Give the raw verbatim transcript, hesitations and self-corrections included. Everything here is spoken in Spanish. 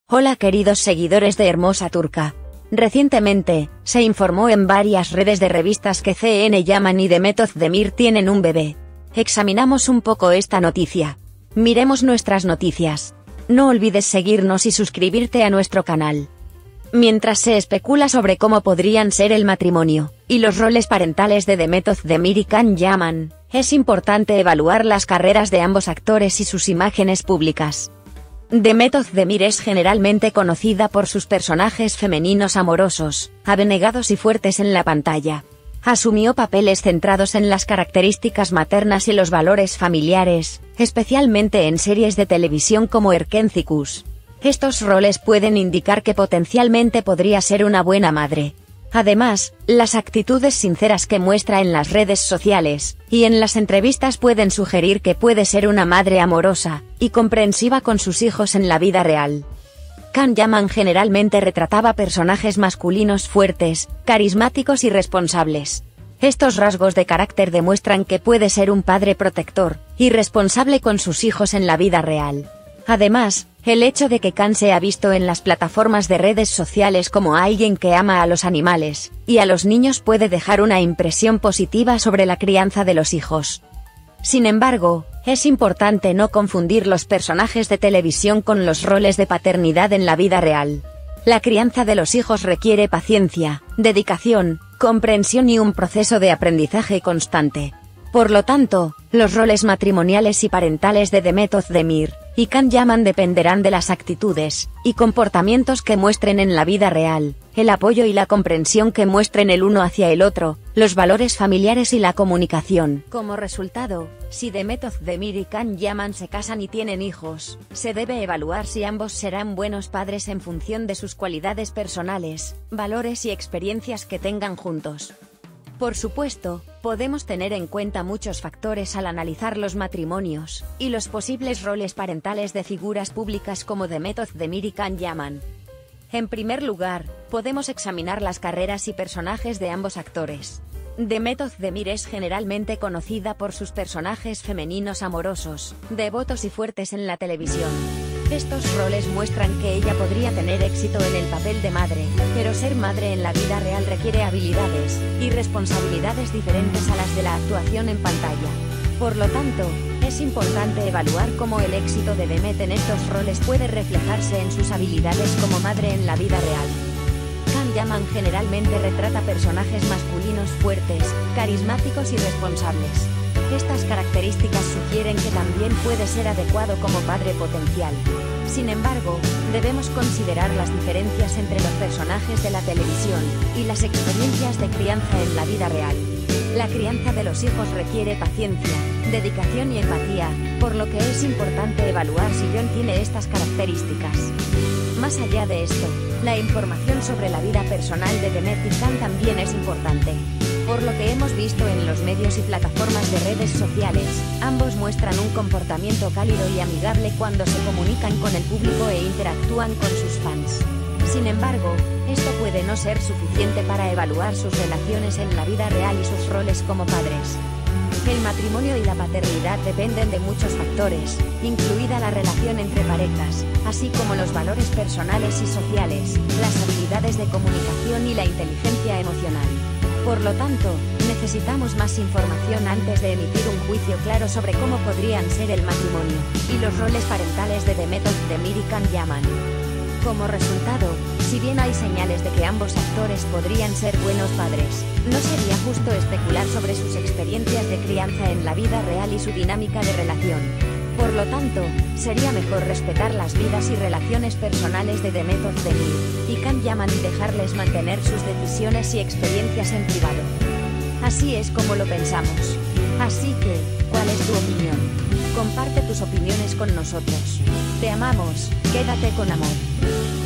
Hola queridos seguidores de Hermosa Turca. Recientemente, se informó en varias redes de revistas que C N Yaman y Demet Özdemir tienen un bebé. Examinamos un poco esta noticia. Miremos nuestras noticias. No olvides seguirnos y suscribirte a nuestro canal. Mientras se especula sobre cómo podrían ser el matrimonio y los roles parentales de Demet Özdemir y Can Yaman, es importante evaluar las carreras de ambos actores y sus imágenes públicas. Demet Özdemir es generalmente conocida por sus personajes femeninos amorosos, abnegados y fuertes en la pantalla. Asumió papeles centrados en las características maternas y los valores familiares, especialmente en series de televisión como Erkenci. Estos roles pueden indicar que potencialmente podría ser una buena madre. Además, las actitudes sinceras que muestra en las redes sociales y en las entrevistas pueden sugerir que puede ser una madre amorosa y comprensiva con sus hijos en la vida real. Can Yaman generalmente retrataba personajes masculinos fuertes, carismáticos y responsables. Estos rasgos de carácter demuestran que puede ser un padre protector y responsable con sus hijos en la vida real. Además, el hecho de que Can se ha visto en las plataformas de redes sociales como alguien que ama a los animales y a los niños puede dejar una impresión positiva sobre la crianza de los hijos. Sin embargo, es importante no confundir los personajes de televisión con los roles de paternidad en la vida real. La crianza de los hijos requiere paciencia, dedicación, comprensión y un proceso de aprendizaje constante. Por lo tanto, los roles matrimoniales y parentales de Demet Özdemir y Can Yaman dependerán de las actitudes y comportamientos que muestren en la vida real, el apoyo y la comprensión que muestren el uno hacia el otro, los valores familiares y la comunicación. Como resultado, si Demet Özdemir y Can Yaman se casan y tienen hijos, se debe evaluar si ambos serán buenos padres en función de sus cualidades personales, valores y experiencias que tengan juntos. Por supuesto, podemos tener en cuenta muchos factores al analizar los matrimonios y los posibles roles parentales de figuras públicas como Demet Özdemir y Can Yaman. En primer lugar, podemos examinar las carreras y personajes de ambos actores. Demet Özdemir es generalmente conocida por sus personajes femeninos amorosos, devotos y fuertes en la televisión. Estos roles muestran que ella podría tener éxito en el papel de madre, pero ser madre en la vida real requiere habilidades y responsabilidades diferentes a las de la actuación en pantalla. Por lo tanto, es importante evaluar cómo el éxito de Demet en estos roles puede reflejarse en sus habilidades como madre en la vida real. Can Yaman generalmente retrata personajes masculinos fuertes, carismáticos y responsables. Estas características sugieren que también puede ser adecuado como padre potencial. Sin embargo, debemos considerar las diferencias entre los personajes de la televisión y las experiencias de crianza en la vida real. La crianza de los hijos requiere paciencia, dedicación y empatía, por lo que es importante evaluar si John tiene estas características. Más allá de esto, la información sobre la vida personal de Demet y Can también es importante. Por lo que hemos visto en los medios y plataformas de redes sociales, ambos muestran un comportamiento cálido y amigable cuando se comunican con el público e interactúan con sus fans. Sin embargo, esto puede no ser suficiente para evaluar sus relaciones en la vida real y sus roles como padres. El matrimonio y la paternidad dependen de muchos factores, incluida la relación entre parejas, así como los valores personales y sociales, las habilidades de comunicación y la inteligencia emocional. Por lo tanto, necesitamos más información antes de emitir un juicio claro sobre cómo podrían ser el matrimonio y los roles parentales de Demet Özdemir y Can Yaman. Como resultado, si bien hay señales de que ambos actores podrían ser buenos padres, no sería justo especular sobre sus experiencias de crianza en la vida real y su dinámica de relación. Por lo tanto, sería mejor respetar las vidas y relaciones personales de Demet Özdemir y Can Yaman y dejarles mantener sus decisiones y experiencias en privado. Así es como lo pensamos. Así que, ¿cuál es tu opinión? Comparte tus opiniones con nosotros. Te amamos, quédate con amor.